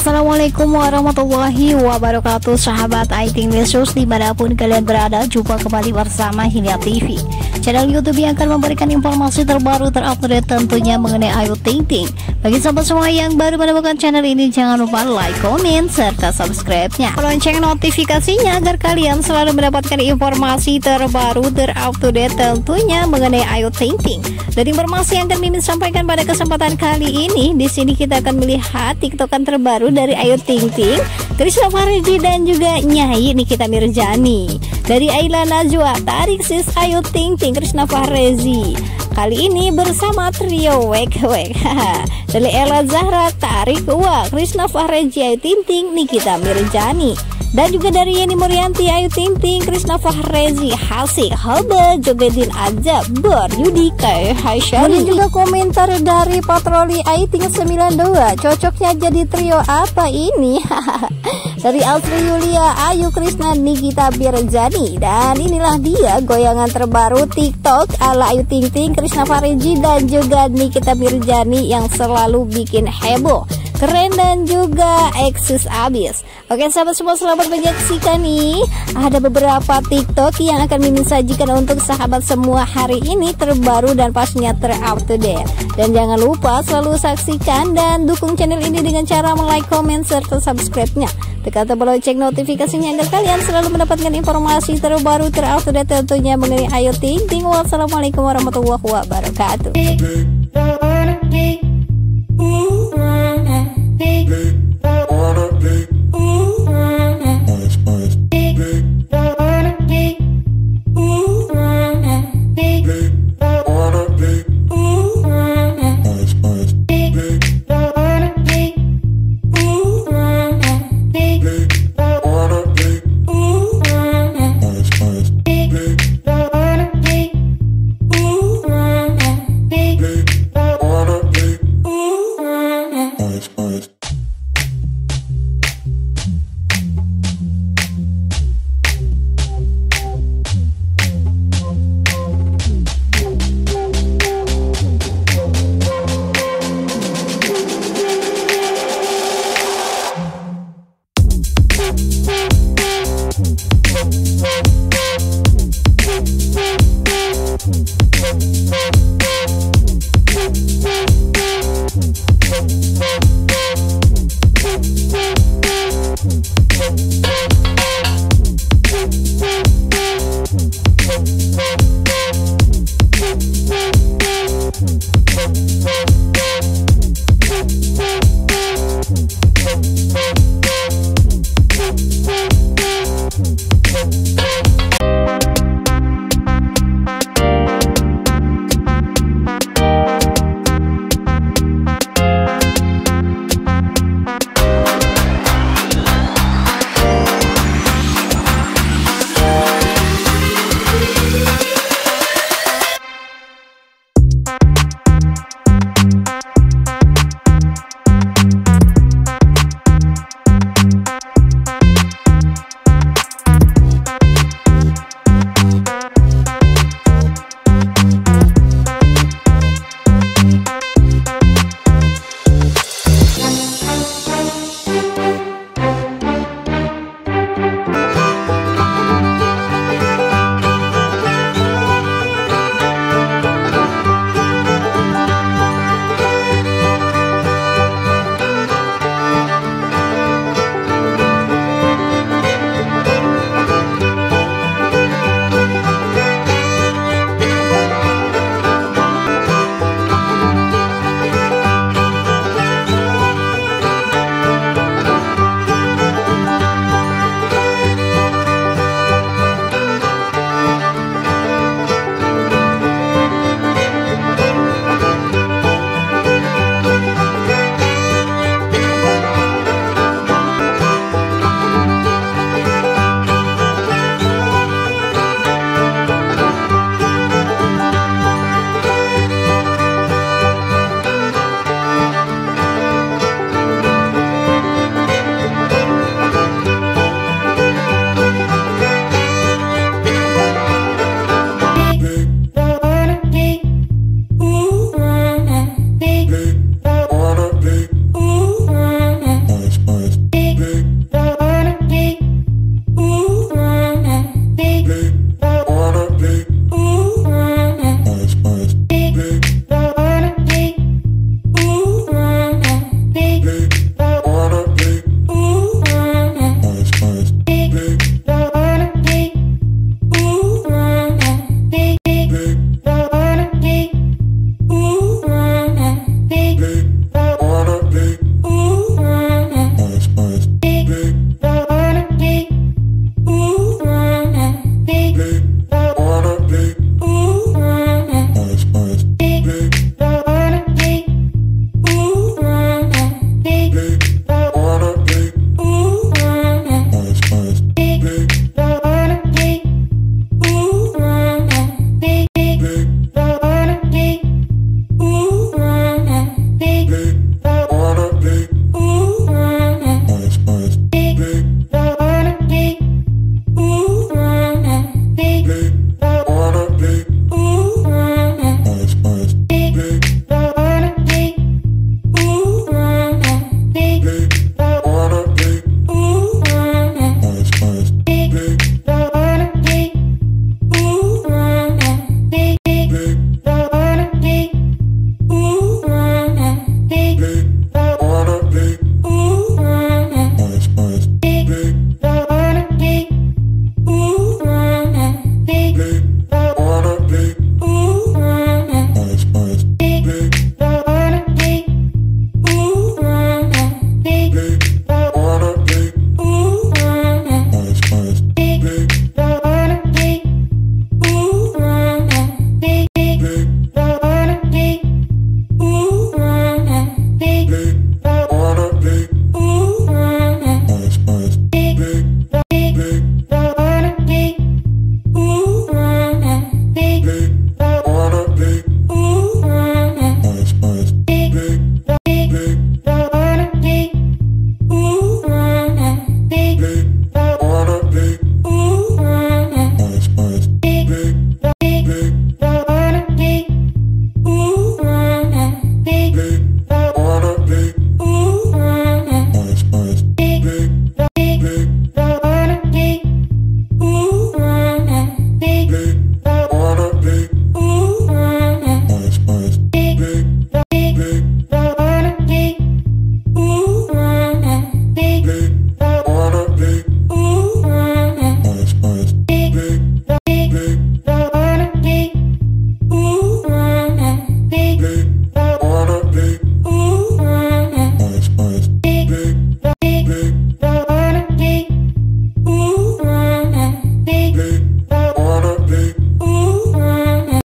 Assalamualaikum warahmatullahi wabarakatuh, sahabat IT News dimanapun kalian berada. Jumpa kembali bersama Hilya TV, channel YouTube yang akan memberikan informasi terbaru terupdate tentunya mengenai Ayu Ting Ting. Bagi sahabat semua yang baru menemukan channel ini, jangan lupa like, komen, serta subscribe-nya, lonceng notifikasinya agar kalian selalu mendapatkan informasi terbaru terupdate tentunya mengenai Ayu Ting Ting. Dan informasi yang akan Mimin sampaikan pada kesempatan kali ini, di sini kita akan melihat TikTokan terbaru dari Ayu Ting Ting, Krisna Fahrezi dan juga Nyai Nikita Mirzani. Dari Ayla Najwa tarik sis Ayu Ting Ting Krisna Fahrezi. Kali ini bersama trio Wek Wek. Dari Ella Zahra tarik Wah Krisna Fahrezi Ayu Ting Ting Nikita Mirzani. Dan juga dari Yeni Murianti Ayu Ting Ting Krisna Fahrezi Hasik Halba Jogetin aja Yudi Kai Haisyari. Kemudian juga komentar dari Patroli Ayu Ting 92, cocoknya jadi trio apa ini? Dari Alfri Yulia Ayu Krisna Nikita Mirzani. Dan inilah dia goyangan terbaru TikTok ala Ayu Ting Ting Krisna Fahrezi dan juga Nikita Mirzani yang selalu bikin heboh, keren dan juga eksis abis. Oke sahabat semua, selamat menyaksikan nih. Ada beberapa TikTok yang akan Mimin sajikan untuk sahabat semua hari ini, terbaru dan pastinya terupdate. Dan jangan lupa selalu saksikan dan dukung channel ini dengan cara like, komen, serta subscribe-nya. Tekan tombol lonceng notifikasinya agar kalian selalu mendapatkan informasi terbaru terupdate tentunya mengenai Ayu Ting Ting. Wassalamualaikum warahmatullahi wabarakatuh.